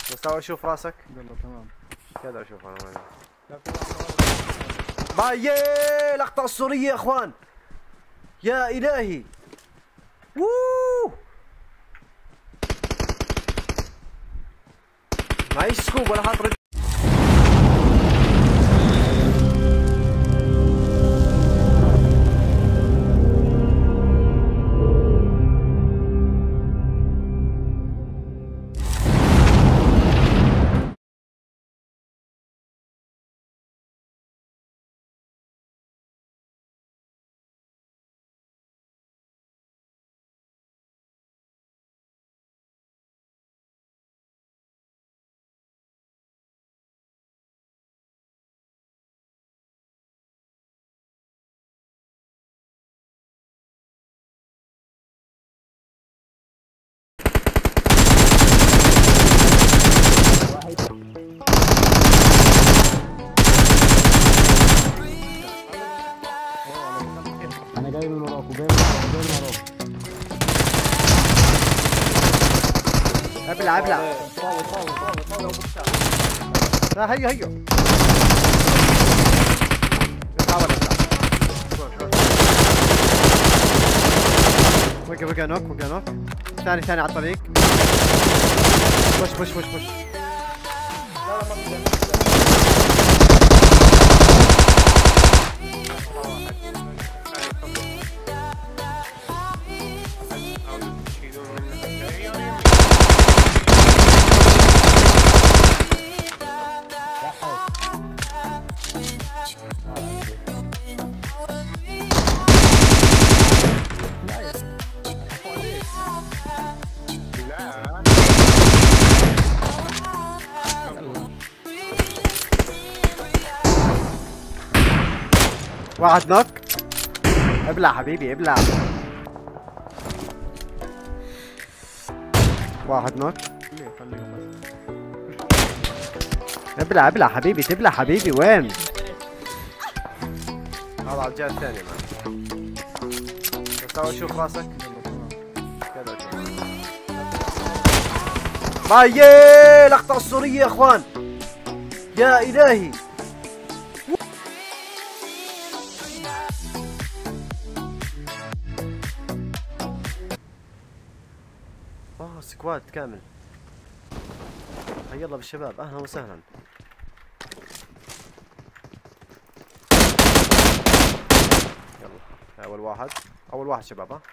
مستوى اشوف راسك. يلا تمام كذا اشوف انا وين. باي لقطة اسطورية يا اخوان. يا الهي. ووو معيش سكوب ولا حاط رجل. انا جاي من وراك وجاي من وراك. ابلع ابلع. لا هيو هيو. وقع نوك وقع نوك. ثاني على الطريق. بش. واحد نوك. ابلع حبيبي ابلع. واحد نوك. ابلع حبيبي تبلع حبيبي وين؟ هذا على الجهة الثانية معي. بس شوف راسك. كذا باي لقطة اسطورية يا اخوان. يا الهي. سكواد كامل. يلا بالشباب اهلا وسهلا. يلا اول واحد شباب ها.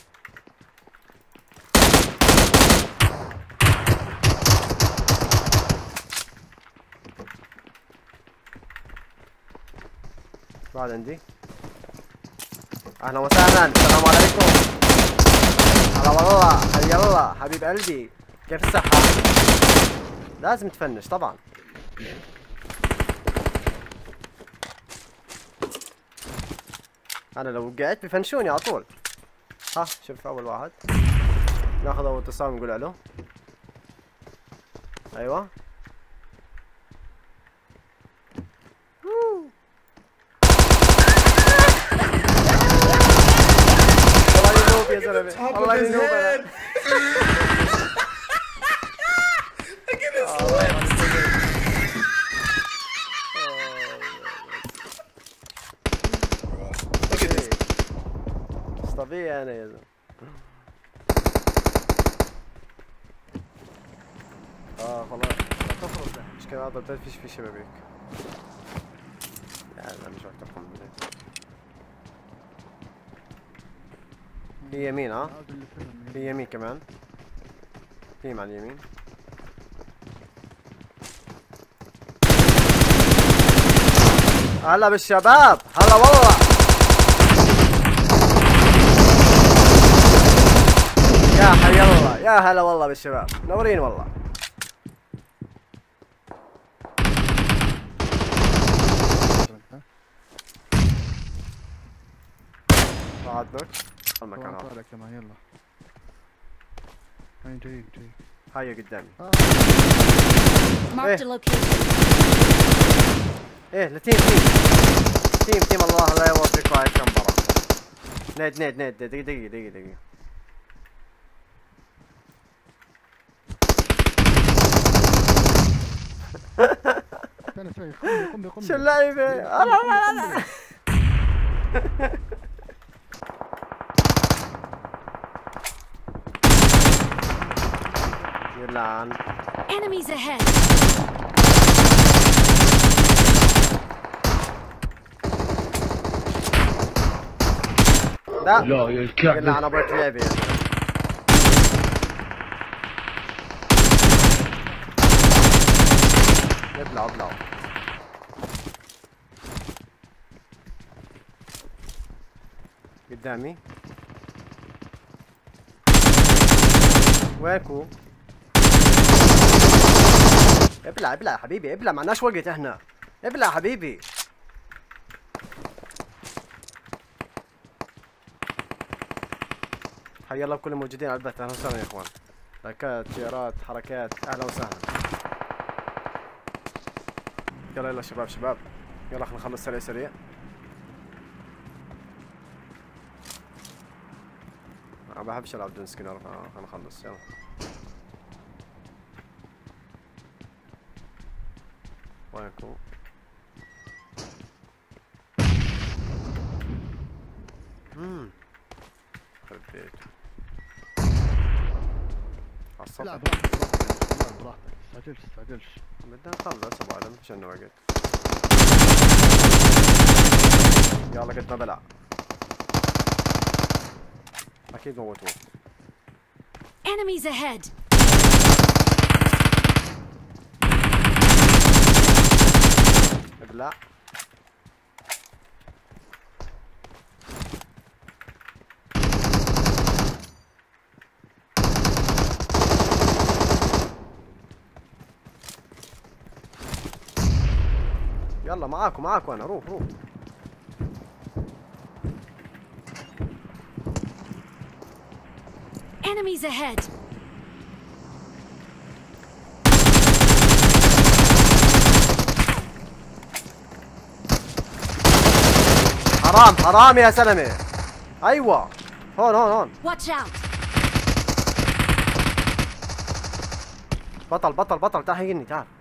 بعد عندي. اهلا وسهلا السلام عليكم. هلا والله حي الله حبيب قلبي. كيف الصحة؟ لازم تفنش طبعا. انا لو وقعت بفنشوني على طول. ها شوف اول واحد. ناخذ اول اتصال ونقول الو. ايوه الله ينوب يا زلمه الله ينوب انا. مش طبيعي انا يا زلمه. خلاص تخرج مش كان هذا فيش في شبابيك. لا مش وقتكم. في يمين في يمين كمان. في مع اليمين. هلا بالشباب هلا والله. يا حي الله يا هلا والله بالشباب منورين والله. بعدك المكان هذا كمان. يلا هاي جاي هاي قدامي. ايه تيم الله لا يوفقك وهاي كمبرة. نيد دقيقة. استنى شوي، قنبله قنبله شو اللعيبة؟ لا لا لا. يلعن. Enemies ahead. لا لا يا الكعب. يلعن ابوك لعبة. ابلعوا ابلعوا. قدامي. وينكو؟ ابلع ابلع يا حبيبي ابلع، معناش وقت احنا. ابلع يا حبيبي. حيا الله بكل الموجودين على البث، اهلا وسهلا يا اخوان. لايكات، شيرات، حركات، اهلا وسهلا. يلا يلا شباب شباب، يلا خلينا نخلص سريع سريع. ما بحبش العب دون سكينر، خلينا نخلص يلا. وينكم؟ خرب بيت. عالسطح. لا براحتك استعجلش استعجلش. بدنا نخلص ابو ادم، مفيش عنا وقت. يلا قد ما بلع. اكيد موتوه. Enemies ahead. ابلع. يلا معاكم انا، روح روح. Enemies ahead. حرام حرام يا سلمة. ايوه هون هون هون. Watch out. بطل بطل بطل، تعال هيني تعال.